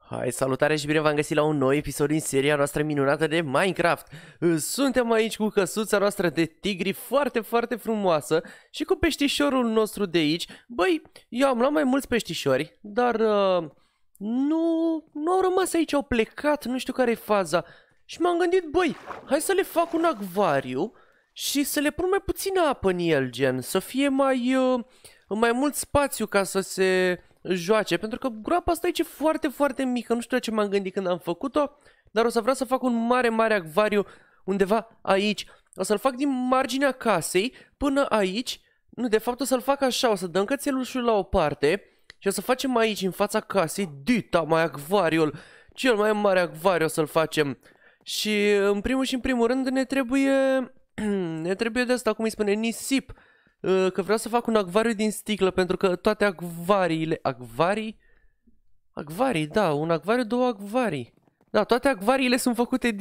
Hai, salutare și bine v-am găsit la un nou episod din seria noastră minunată de Minecraft. Suntem aici cu căsuța noastră de tigri foarte, foarte frumoasă și cu peștișorul nostru de aici. Băi, eu am luat mai mulți peștișori, dar nu au rămas aici, au plecat, nu știu care e faza. Și m-am gândit, băi, hai să le fac un acvariu și să le pun mai puțină apă în el, gen, să fie mai mult spațiu ca să se joace, pentru că groapa asta aici e foarte, foarte mică, nu știu la ce m-am gândit când am făcut-o, dar o să vreau să fac un mare, mare acvariu undeva aici. O să-l fac din marginea casei până aici, nu, de fapt o să-l fac așa, o să dăm cățelușul la o parte și o să facem aici, în fața casei, dita mai acvariul, cel mai mare acvariu o să-l facem. Și în primul și în primul rând ne trebuie de asta, cum îi spune, nisip. Că vreau să fac un acvariu din sticlă, pentru că toate acvariile... Acvarii, da, un acvariu, două acvarii. Da, toate acvariile sunt făcute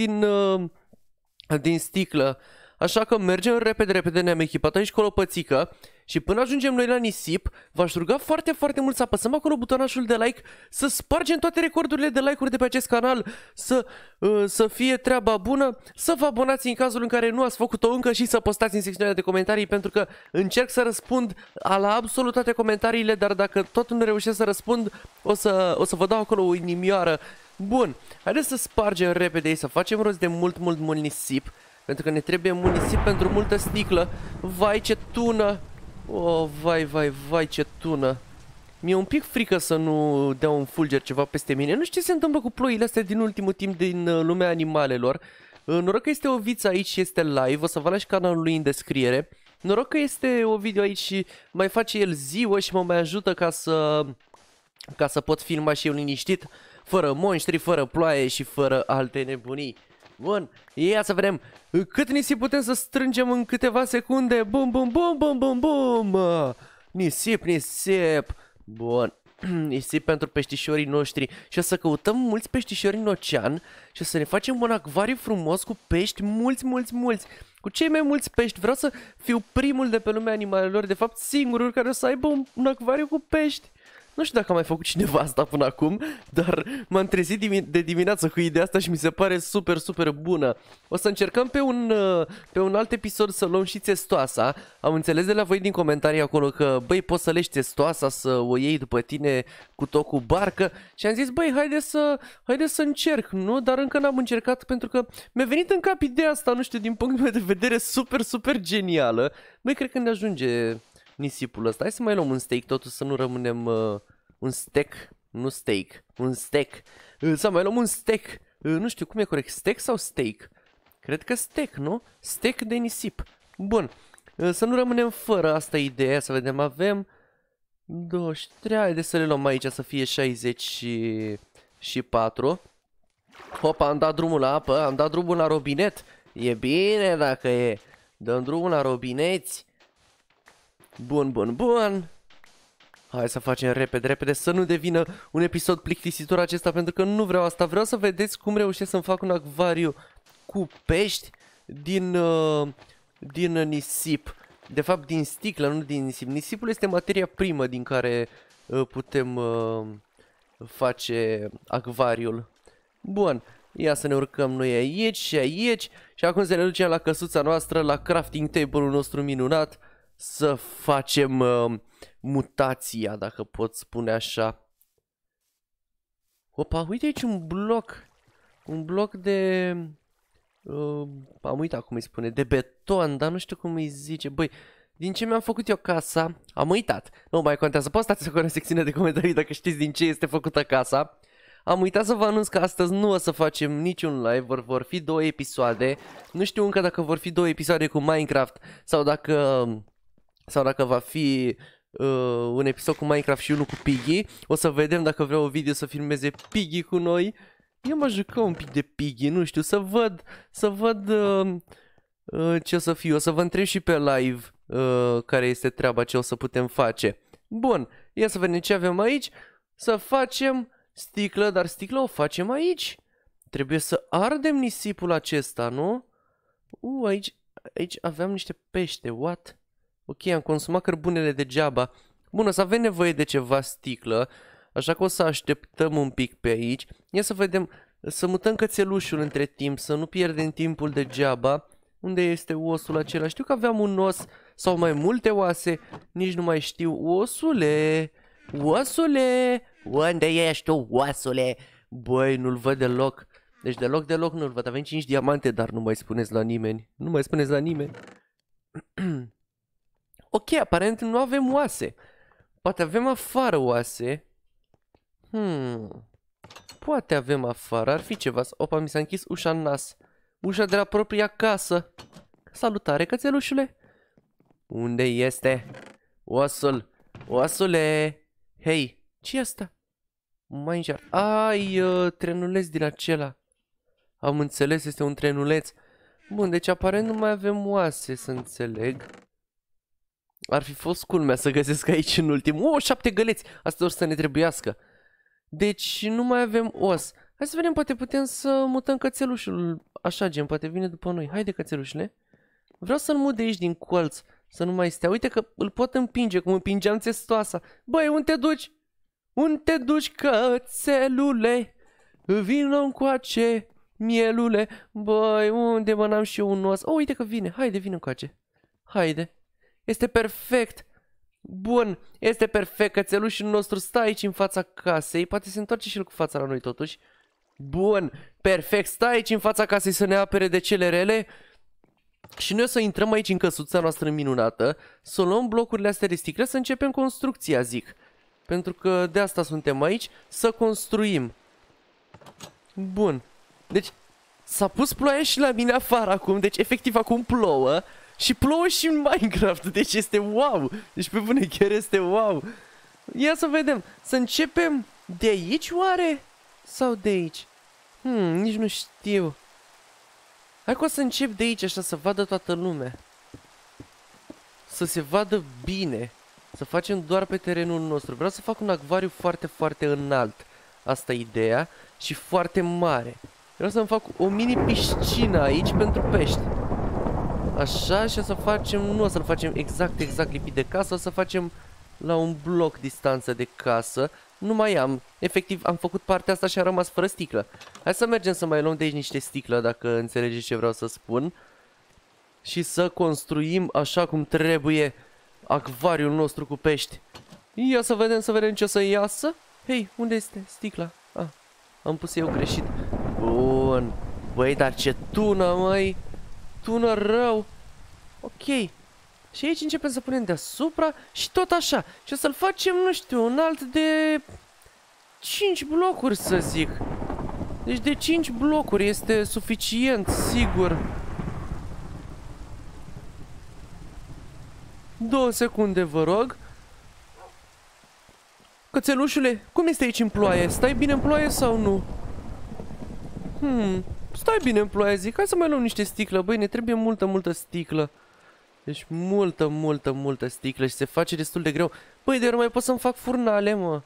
din sticlă. Așa că mergem repede, repede, ne-am echipat aici cu o lopățică. Și până ajungem noi la nisip, v-aș ruga foarte, foarte mult să apăsăm acolo butonașul de like, să spargem toate recordurile de like-uri de pe acest canal, să fie treaba bună, să vă abonați în cazul în care nu ați făcut-o încă și să postați în secțiunea de comentarii, pentru că încerc să răspund la absolut toate comentariile, dar dacă tot nu reușesc să răspund, o să vă dau acolo o inimioară. Bun, haideți să spargem repede, să facem rost de mult, mult, mult nisip, pentru că ne trebuie mult nisip pentru multă sticlă. Vai, ce tună! Oh, vai, vai, vai, ce tună. Mi-e un pic frică să nu dea un fulger ceva peste mine. Nu știu ce se întâmplă cu ploile astea din ultimul timp din lumea animalelor. Noroc că este o viță aici și este live. O să vă las canalul lui în descriere. Noroc că este o video aici și mai face el ziua și mă mai ajută ca să pot filma și eu liniștit, fără monștri, fără ploaie și fără alte nebunii. Bun, ia să vedem cât nisip putem să strângem în câteva secunde. Bum, bum, bum, bum, bum, bum. Nisip, nisip. Bun, nisip pentru peștișorii noștri. Și o să căutăm mulți peștișori în ocean și o să ne facem un acvariu frumos cu pești mulți, mulți, mulți. Cu cei mai mulți pești. Vreau să fiu primul de pe lumea animalelor, de fapt singurul care o să aibă un acvariu cu pești. Nu știu dacă a mai făcut cineva asta până acum, dar m-am trezit de dimineață cu ideea asta și mi se pare super, super bună. O să încercăm pe un alt episod să luăm și țestoasa. Am înțeles de la voi din comentarii acolo că, băi, poți să legi țestoasa, să o iei după tine cu tot cu barcă. Și am zis, băi, haide să încerc, nu? Dar încă n-am încercat pentru că mi-a venit în cap ideea asta, nu știu, din punctul meu de vedere super, super genială. Băi, cred că ne ajunge nisipul ăsta. Hai să mai luăm un steak, totuși să nu rămânem un steak, nu steak, un steak. Să mai luăm un steak. Nu știu cum e corect, steak sau steak? Cred că steak, nu? Steak de nisip. Bun. Să nu rămânem fără asta ideea, să vedem, avem 23, haide să le luăm aici să fie 64. Hopa, am dat drumul la apă, am dat drumul la robinet. E bine dacă e. Dăm drumul la robineți. Bun, bun, bun. Hai să facem repede, repede, să nu devină un episod plictisitor acesta, pentru că nu vreau asta. Vreau să vedeți cum reușesc să-mi fac un acvariu cu pești din nisip. De fapt, din sticlă, nu din nisip. Nisipul este materia primă din care putem face acvariul. Bun, ia să ne urcăm noi aici și aici. Și acum să ne ducem la căsuța noastră, la crafting table-ul nostru minunat, să facem mutația, dacă pot spune așa. Opa, uite aici un bloc. Un bloc de... am uitat cum îi spune, de beton, dar nu știu cum îi zice. Băi, din ce mi-am făcut eu casa, am uitat. Nu mai contează, postați acolo în secțiunea de comentarii dacă știți din ce este făcută casa. Am uitat să vă anunț că astăzi nu o să facem niciun live, vor fi 2 episoade. Nu știu încă dacă vor fi 2 episoade cu Minecraft sau dacă va fi un episod cu Minecraft și unul cu Piggy. O să vedem dacă vreau o video să filmeze Piggy cu noi. Eu mă jucăm un pic de Piggy, nu știu, să văd ce o să fie. O să vă întreb și pe live care este treaba, ce o să putem face. Bun, ia să vedem ce avem aici. Să facem sticlă, dar sticlă o facem aici. Trebuie să ardem nisipul acesta, nu? Aici aveam niște pește, what? Ok, am consumat cărbunele degeaba. Bun, o să avem nevoie de ceva sticlă. Așa că o să așteptăm un pic pe aici. Ia să vedem, să mutăm cățelușul între timp, să nu pierdem timpul degeaba. Unde este osul acela? Știu că aveam un os sau mai multe oase, nici nu mai știu. Osule! Osule! Unde ești tu, osule? Băi, nu-l văd deloc. Deci deloc nu-l văd. Avem 5 diamante, dar nu mai spuneți la nimeni. Nu mai spuneți la nimeni. Ok, aparent nu avem oase. Poate avem afară oase. Poate avem afară. Ar fi ceva. Opa, mi s-a închis ușa în nas. Ușa de la propria casă. Salutare, cățelușule. Unde este? Osul. Osule. Hei, ce-i asta? Mai încerc. Ai, trenuleț din acela. Am înțeles, este un trenuleț. Bun, deci aparent nu mai avem oase, să înțeleg. Ar fi fost culmea să găsesc aici în ultim. 7 găleți. Asta o să ne trebuiască. Deci nu mai avem os. Hai să vedem, poate putem să mutăm cățelușul. Așa, gen, poate vine după noi. Haide, cățelușule. Vreau să-l mut de aici din colț. Să nu mai stea. Uite că îl pot împinge, cum împingeam țestoasa. Băi, unde te duci? Unde te duci, cățelule? Vino încoace, mielule. Băi, unde mă, n-am și eu un os? Uite că vine. Haide, vino încoace. Haide. Este perfect. Bun, este perfect. Cățelușul nostru stă aici în fața casei. Poate se întoarce și el cu fața la noi totuși. Bun, perfect. Stă aici în fața casei să ne apere de cele rele. Și noi o să intrăm aici în căsuța noastră minunată. Să luăm blocurile astea de sticle, să începem construcția, zic. Pentru că de asta suntem aici, să construim. Bun. Deci s-a pus ploaia și la mine afară acum. Deci efectiv acum plouă. Și plouă și în Minecraft. Deci este wow. Deci pe bune chiar este wow. Ia să vedem. Să începem de aici oare? Sau de aici? Nici nu știu. Hai că o să încep de aici așa să vadă toată lumea. Să se vadă bine. Să facem doar pe terenul nostru. Vreau să fac un acvariu foarte, foarte înalt. Asta e ideea. Și foarte mare. Vreau să-mi fac o mini piscină aici pentru pești. Așa, și o să facem, nu o să-l facem exact lipit de casă, o să facem la un bloc distanță de casă. Nu mai am, efectiv am făcut partea asta și am rămas fără sticlă. Hai să mergem să mai luăm de aici niște sticlă, dacă înțelegeți ce vreau să spun. Și să construim așa cum trebuie acvariul nostru cu pești. Ia să vedem ce o să iasă. Hei, unde este sticla? Am pus eu greșit. Bun. Băi, dar ce tună, măi. Tună rău. Ok. Și aici începem să punem deasupra și tot așa. Și o să-l facem, nu știu, înalt de 5 blocuri, să zic. Deci de 5 blocuri este suficient, sigur. 2 secunde, vă rog. Cățelușule, cum este aici în ploaie? Stai bine în ploaie sau nu? Stai bine în ploaie, zic. Hai să mai luăm niște sticlă. Băi, ne trebuie multă sticlă. Deci multă sticlă și se face destul de greu. Băi, de mai pot să-mi fac furnale, mă.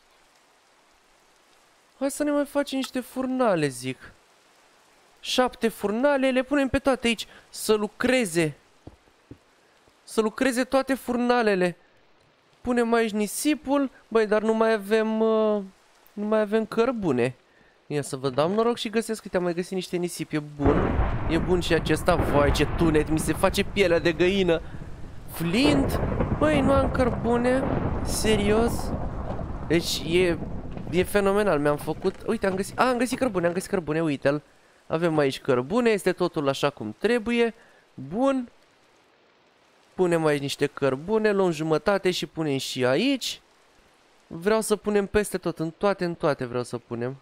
Hai să ne mai facem niște furnale, zic. 7 furnale, le punem pe toate aici. Să lucreze. Să lucreze toate furnalele. Punem aici nisipul. Băi, dar nu mai avem cărbune. Ia să vă dau noroc și găsesc. Uite, am mai găsit niște nisip. E bun. E bun și acesta. Vai, ce tunet. Mi se face pielea de găină. Flint. Băi, nu am cărbune. Serios. Deci e fenomenal. Mi-am făcut. Uite, am găsit cărbune. Uite-l. Avem aici cărbune. Este totul așa cum trebuie. Bun. Punem aici niște cărbune. Luăm jumătate și punem și aici. Vreau să punem peste tot. În toate vreau să punem.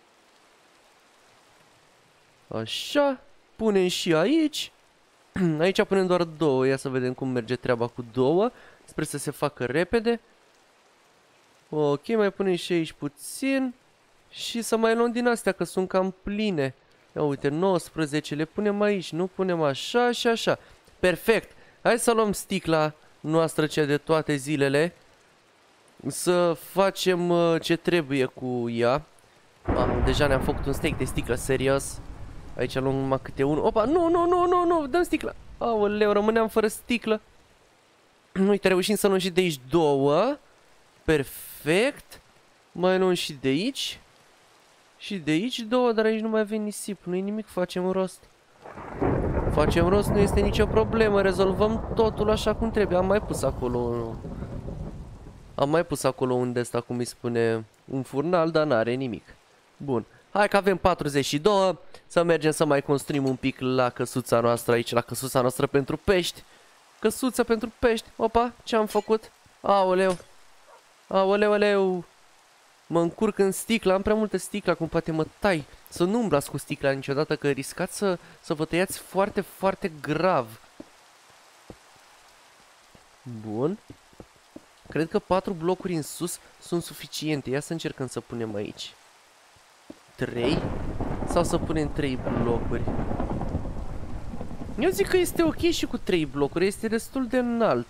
Așa, punem și aici. Aici punem doar 2. Ia să vedem cum merge treaba cu 2. Sper să se facă repede. Ok, mai punem și aici puțin. Și să mai luăm din astea, că sunt cam pline. Ia uite, 19 le punem aici. Nu punem așa și așa. Perfect. Hai să luăm sticla noastră, cea de toate zilele. Să facem ce trebuie cu ea. Deja ne-am făcut un steak de sticlă, serios. Aici luăm numai câte unul. Opa, nu, dăm sticlă. Aoleu, rămâneam fără sticlă. Uite, reușim să luăm și de aici 2. Perfect. Mai luăm și de aici. Și de aici două, dar aici nu mai avem nisip. Nu-i nimic, facem rost. Facem rost, nu este nicio problemă. Rezolvăm totul așa cum trebuie. Am mai pus acolo... Am mai pus acolo un ăsta, cum îi spune, un furnal, dar n-are nimic. Bun. Hai că avem 42. Să mergem să mai construim un pic la căsuța noastră aici, la căsuța noastră pentru pești. Căsuța pentru pești. Opa, ce am făcut? Aoleu. Aoleu, aoleu. Mă încurc în sticlă, am prea multă sticlă, acum poate mă tai. Să nu umblați cu sticla niciodată, că riscați să vă tăiați foarte, foarte grav. Bun. Cred că 4 blocuri în sus sunt suficiente. Ia să încercăm să punem aici 3. Sau să punem 3 blocuri. Eu zic că este ok și cu 3 blocuri. Este destul de înalt.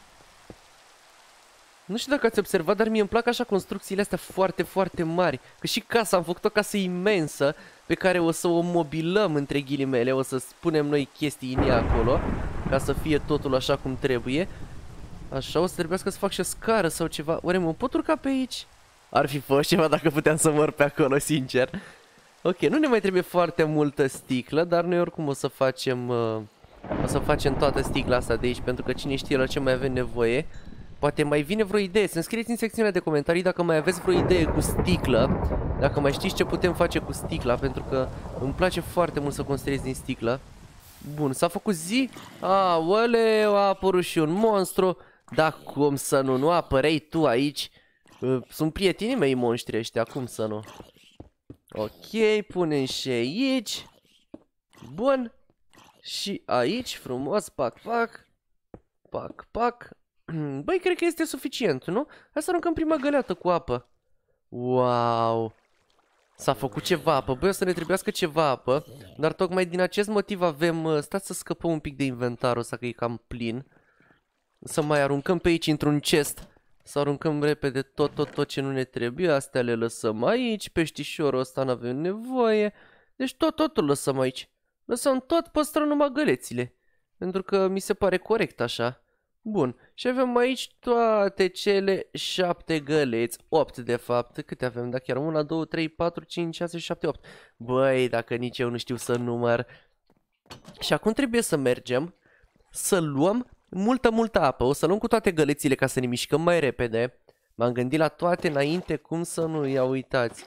Nu știu dacă ați observat, dar mie îmi plac așa construcțiile astea foarte, foarte mari. Că și casa, am făcut o casă imensă pe care o să o mobilăm între ghilimele. O să spunem noi chestii în ea acolo, ca să fie totul așa cum trebuie. Așa, o să trebuiască să fac și o scară sau ceva. Oare mă pot urca pe aici? Ar fi fost ceva dacă puteam să mor pe acolo, sincer. Ok, nu ne mai trebuie foarte multă sticlă, dar noi oricum o să facem toată sticla asta de aici, pentru că cine știe la ce mai avem nevoie. Poate mai vine vreo idee. Să-mi scrieți în secțiunea de comentarii dacă mai aveți vreo idee cu sticlă. Dacă mai știți ce putem face cu sticla, pentru că îmi place foarte mult să construiesc din sticlă. Bun, s-a făcut zi. Aoleu, a apărut și un monstru. Da, cum să nu? Nu apărei tu aici? Sunt prietenii mei monștri ăștia, cum să nu? Ok, punem și aici. Bun. Și aici, frumos, pac, pac. Pac, pac. Băi, cred că este suficient, nu? Hai să aruncăm prima găleată cu apă. Wow. S-a făcut ceva apă. Băi, o să ne trebuiască ceva apă. Dar tocmai din acest motiv avem... Stați să scăpăm un pic de inventar, o să că e cam plin. Să mai aruncăm pe aici într-un chest. Să aruncăm repede tot ce nu ne trebuie. Astea le lăsăm aici. Peștișorul ăsta n-avem nevoie. Deci totul lăsăm aici. Lăsăm tot, păstrăm numai gălețile. Pentru că mi se pare corect așa. Bun, și avem aici toate cele 7 găleți, 8 de fapt. Câte avem? Da, chiar 1, 2, 3, 4, 5, 6, 7, 8. Băi, dacă nici eu nu știu să număr. Și acum trebuie să mergem să luăm multă apă. O să luăm cu toate gălețile ca să ne mișcăm mai repede. M-am gândit la toate înainte, cum să nu, ia uitați.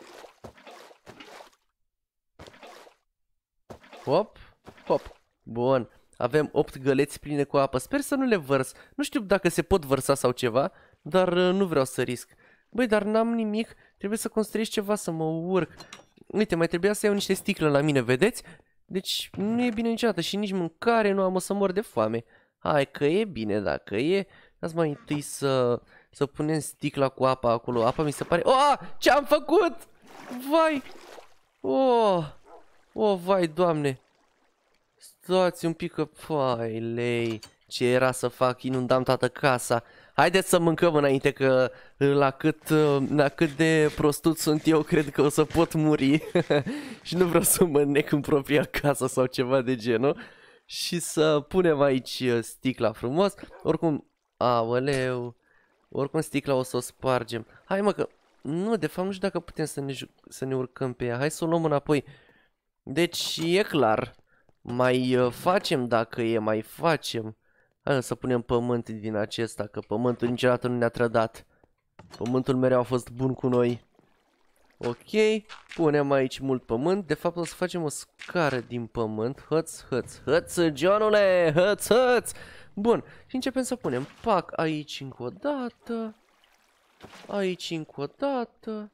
Hop, hop, bun. Avem 8 găleți pline cu apă. Sper să nu le vărs. Nu știu dacă se pot vărsa sau ceva, dar nu vreau să risc. Băi, dar n-am nimic. Trebuie să construiesc ceva să mă urc. Uite, mai trebuia să iau niște sticle la mine, vedeți? Deci nu e bine niciodată și nici mâncare nu am, o să mor de foame. Hai că e bine dacă e. Dați mai întâi să punem sticla cu apa acolo. Apa mi se pare... Oh, ce-am făcut? Vai! Oh, vai, Doamne! Stați un pic că... Păi, lei, ce era să fac? Inundam toată casa. Haideți să mâncăm înainte că la cât de prostut sunt eu, cred că o să pot muri. Și nu vreau să mă nec în propria casă sau ceva de genul. Și să punem aici sticla frumos. Oricum, aoleu, oricum sticla o să o spargem. Hai mă că... Nu, de fapt nu știu dacă putem să ne urcăm pe ea. Hai să o luăm înapoi. Deci e clar. Mai facem dacă e, mai facem. Hai să punem pământ din acesta, că pământul niciodată nu ne-a trădat. Pământul mereu a fost bun cu noi. Ok, punem aici mult pământ. De fapt o să facem o scară din pământ. Hăț, hăț, hăț, Johnule, hăț, hăț. Bun, și începem să punem pac aici încă o dată. Aici încă o dată.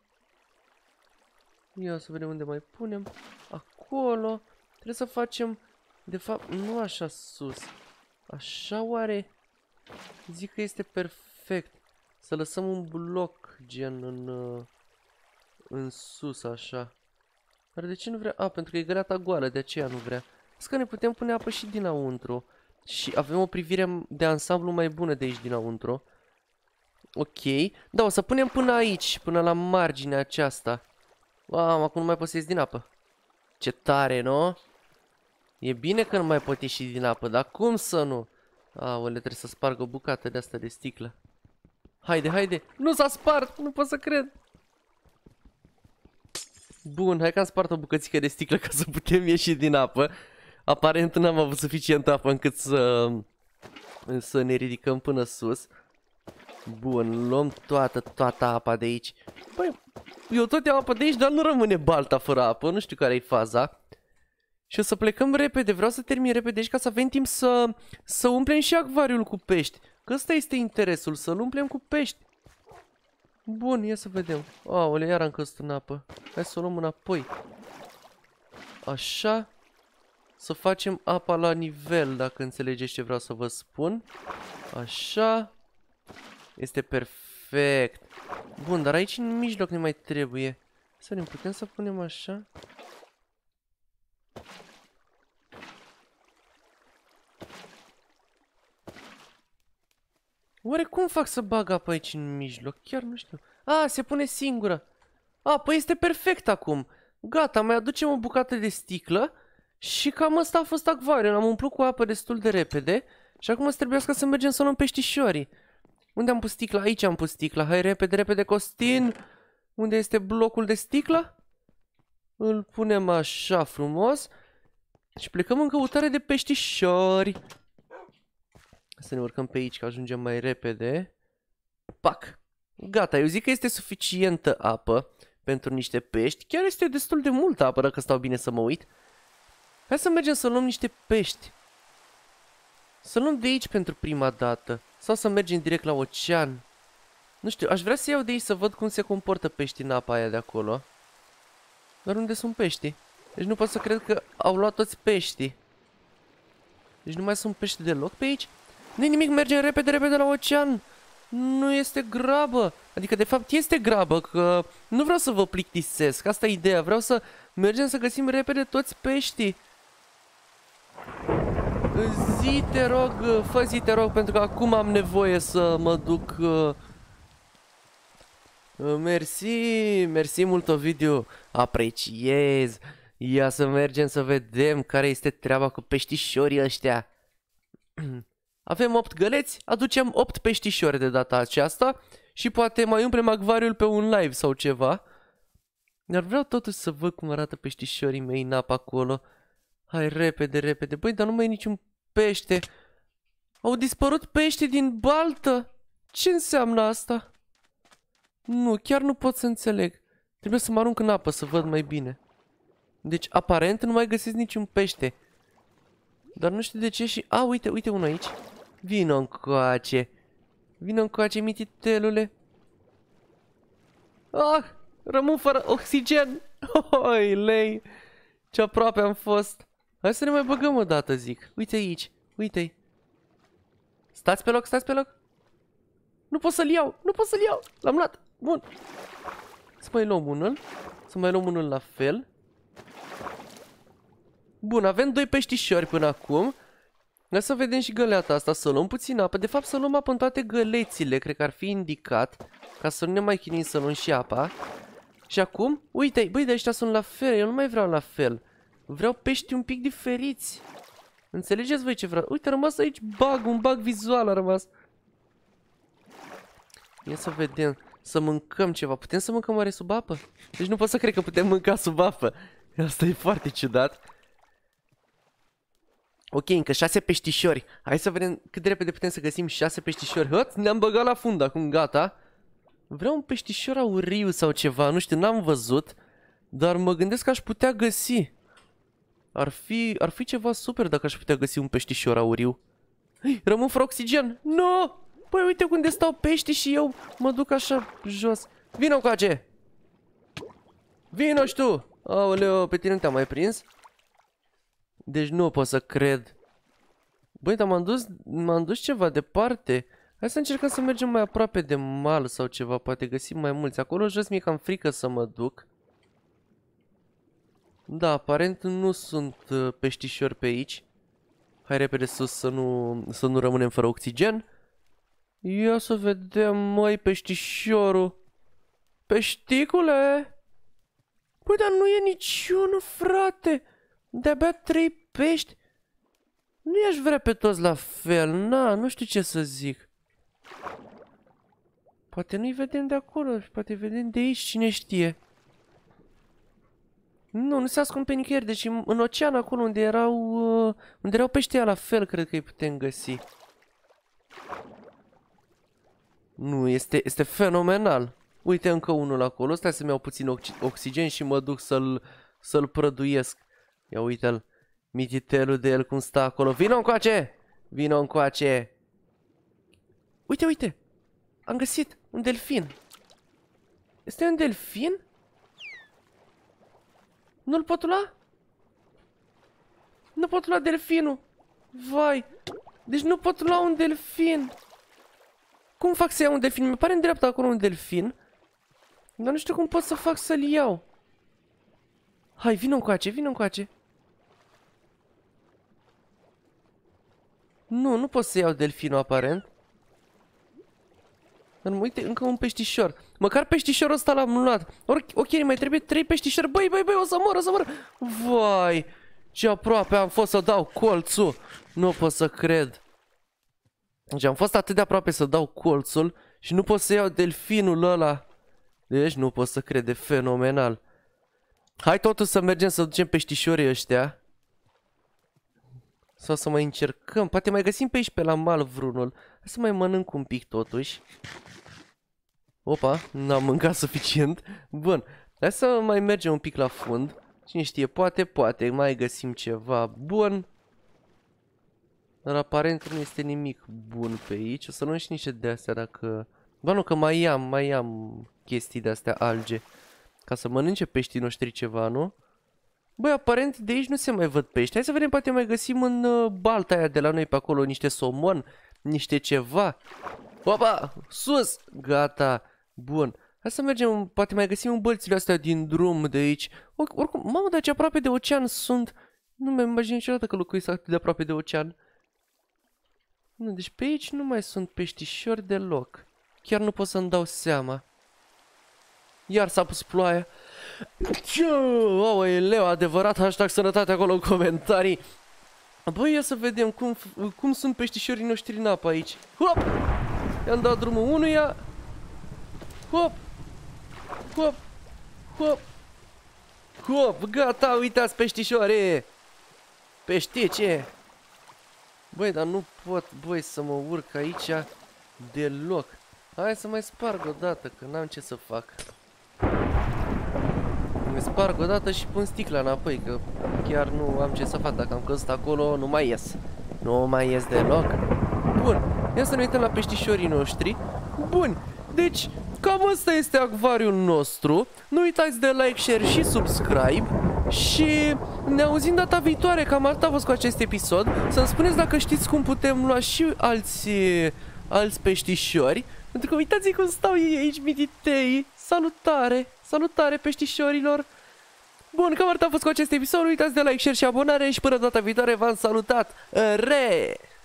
Ia să vedem unde mai punem. Acolo. Trebuie să facem, de fapt, nu așa sus. Așa oare? Zic că este perfect. Să lăsăm un bloc gen în sus, așa. Dar de ce nu vrea? A, pentru că e găleata goală, de aceea nu vrea. Zic că ne putem pune apă și dinăuntru. Și avem o privire de ansamblu mai bună de aici dinăuntru. Ok. Da, o să punem până aici, până la marginea aceasta. Wow, acum nu mai pot să ies din apă. Ce tare, nu? E bine că nu mai pot ieși din apă, dar cum să nu? Aole, trebuie să sparg o bucată de asta de sticlă. Haide, haide. Nu s-a spart, nu pot să cred. Bun, hai că am spart o bucățică de sticlă ca să putem ieși din apă. Aparent n-am avut suficient apă încât să ne ridicăm până sus. Bun, luăm toată apa de aici. Păi, eu tot iau apă de aici, dar nu rămâne balta fără apă. Nu știu care e faza. Și o să plecăm repede, vreau să termin repede aici ca să avem timp să umplem și acvariul cu pești. Că ăsta este interesul, să-l umplem cu pești. Bun, ia să vedem. Aole, iar am căzut în apă. Hai să o luăm înapoi. Așa. Să facem apa la nivel, dacă înțelegeți ce vreau să vă spun. Așa. Este perfect. Bun, dar aici în mijloc ne mai trebuie. Să ne putem să punem așa. Oare cum fac să bag apă aici în mijloc? Chiar nu știu. Se pune singură. Păi este perfect acum. Gata, mai aducem o bucată de sticlă. Și cam asta a fost acvariul. Am umplut cu apă destul de repede. Și acum să trebuiască să mergem să luăm peștișorii. Unde am pus sticla? Aici am pus sticla. Hai repede, repede, Costin. Unde este blocul de sticlă? Îl punem așa frumos. Și plecăm în căutare de peștișori. Să ne urcăm pe aici, că ajungem mai repede. Pac! Gata, eu zic că este suficientă apă pentru niște pești. Chiar este destul de multă apă, dacă stau bine să mă uit. Hai să mergem să luăm niște pești. Să luăm de aici pentru prima dată. Sau să mergem direct la ocean. Nu știu, aș vrea să iau de aici să văd cum se comportă peștii în apa aia de acolo. Dar unde sunt peștii? Deci nu pot să cred că au luat toți peștii. Deci nu mai sunt pești deloc pe aici? Nu-i nimic, mergem repede, repede la ocean. Nu este grabă. Adică de fapt este grabă, că nu vreau să vă plictisesc. Asta e ideea, vreau să mergem să găsim repede toți peștii. Zi, te rog, fă zi, te rog, pentru că acum am nevoie să mă duc. Mersi, mersi mult, Ovidiu. Apreciez. Ia să mergem să vedem care este treaba cu peștișorii ăștia. Avem 8 găleți, aducem 8 peștișori de data aceasta. Și poate mai umplem acvariul pe un live sau ceva. Dar vreau totuși să văd cum arată peștișorii mei în apă acolo. Hai, repede, repede. Băi, dar nu mai e niciun pește. Au dispărut pește din baltă. Ce înseamnă asta? Nu, chiar nu pot să înțeleg. Trebuie să mă arunc în apă să văd mai bine. Deci, aparent, nu mai găsesc niciun pește. Dar nu știu de ce și... uite, uite unul aici. Vino încoace. Vino încoace, mititelule. Rămân fără oxigen. Oi, lei. Ce aproape am fost. Hai să ne mai băgăm o dată, zic. Uite aici, uite-i. Stați pe loc, stați pe loc. Nu pot să-l iau, nu pot să-l iau. L-am luat, bun. Să mai luăm unul. Să mai luăm unul la fel. Bun, avem 2 peștișori până acum. Hai să vedem și găleata asta, să luăm puțin apă. De fapt să luăm apă în toate gălețile, cred că ar fi indicat. Ca să nu ne mai chinim să luăm și apa. Și acum, uite-i, băi, de ăștia sunt la fel, eu nu mai vreau la fel. Vreau pești un pic diferiți. Înțelegeți voi ce vreau? Uite, a rămas aici un bug vizual a rămas. Ia să vedem, să mâncăm ceva. Putem să mâncăm oare sub apă? Deci nu pot să cred că putem mânca sub apă. Asta e foarte ciudat. Ok, încă 6 peștișori. Hai să vedem cât de repede putem să găsim 6 peștișori. Hăt, ne-am băgat la fund acum, gata. Vreau un peștișor auriu sau ceva, nu știu, n-am văzut. Dar mă gândesc că aș putea găsi. Ar fi ceva super dacă aș putea găsi un peștișor auriu. Rămân fără oxigen. No! Păi uite unde stau pești și eu mă duc așa jos. Vino coace! Vino și tu! Aoleu, pe tine nu te-am mai prins? Deci nu pot să cred. Băi, dar m-am dus ceva departe. Hai să încercăm să mergem mai aproape de mal sau ceva. Poate găsim mai mulți. Acolo jos mi-e cam frică să mă duc. Da, aparent nu sunt peștișori pe aici. Hai repede sus să nu rămânem fără oxigen. Ia să vedem, măi, peștișorul. Peșticule! Păi, dar nu e niciunul, frate. De-abia 3 pești. Nu i-aș vrea pe toți la fel. Nu știu ce să zic. Poate nu-i vedem de acolo. Poate vedem de aici, cine știe. Nu, nu se ascund pe nicăieri, deci în ocean acolo unde erau peștii la fel, cred că îi putem găsi. Nu, este fenomenal. Uite încă unul acolo, stai să-mi iau puțin oxigen și mă duc să-l prăduiesc. Ia uite-l, mititelul de el cum stă acolo. Vino încoace! Vino încoace! Uite, uite! Am găsit un delfin. Este un delfin? Nu-l pot lua? Nu pot lua delfinul. Vai. Deci nu pot lua un delfin. Cum fac să iau un delfin? Mi pare în dreapta acolo un delfin. Dar nu știu cum pot să fac să-l iau. Hai, vină încoace, vină încoace. Nu, nu pot să iau delfinul aparent. Dar uite, încă un peștișor. Măcar peștișorul ăsta l-am luat. Ok, mai trebuie 3 peștișori. Băi, o să mor, o să mor. Vai, ce aproape am fost să dau colțul. Nu pot să cred. Deci am fost atât de aproape să dau colțul și nu pot să iau delfinul ăla. Deci nu pot să cred, e fenomenal. Hai totuși să mergem să ducem peștișorii ăștia. Sau să mai încercăm. Poate mai găsim pe aici pe la mal vreunul. Hai să mai mănânc un pic totuși. Opa, n-am mâncat suficient. Bun, hai să mai mergem un pic la fund. Cine știe, poate mai găsim ceva bun. Dar aparent nu este nimic bun pe aici. O să luăm și niște de astea dacă... Ba nu, că mai am chestii de astea alge. Ca să mănânce peștii noștri ceva, nu? Băi, aparent de aici nu se mai văd pești. Hai să vedem, poate mai găsim în balta aia de la noi pe acolo niște somon, niște ceva. Opa, sus! Gata, bun. Hai să mergem, poate mai găsim în bălțile astea din drum de aici. Oricum, mamă, dar ce aproape de ocean sunt. Nu mi-am imaginat niciodată că locuiesc atât de aproape de ocean. Nu, deci pe aici nu mai sunt peștișori deloc. Chiar nu pot să-mi dau seama. Iar s-a pus ploaia. Aoleu, adevărat, hashtag sănătate acolo în comentarii. Băi, ia să vedem cum sunt peștișorii noștri în apă aici. Hop! I-am dat drumul unuia. Hop! Hop! Hop! Hop! Gata, uitați peștișoare! Peștice! Băi, dar nu pot, băi, să mă urc aici deloc. Hai să mai sparg o dată, că n-am ce să fac. Mai sparg o dată și pun sticla înapoi, că chiar nu am ce să fac. Dacă am căzut acolo, nu mai ies. Nu mai ies deloc. Bun, ia să ne uităm la peștișorii noștri. Bun, deci cam ăsta este acvariul nostru. Nu uitați de like, share și subscribe. Și ne auzim data viitoare. Cam atât a fost cu acest episod. Să-mi spuneți dacă știți cum putem lua și alți peștișori. Pentru că uitați cum stau ei aici, mititei. Salutare, salutare peștișorilor. Bun, cam atât a fost cu acest episod. Nu uitați de like, share și abonare. Și până data viitoare v-am salutat. Re!